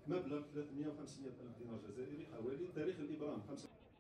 مبلغ 350 ألف دينار جزائري حوالي. تاريخ الإبرام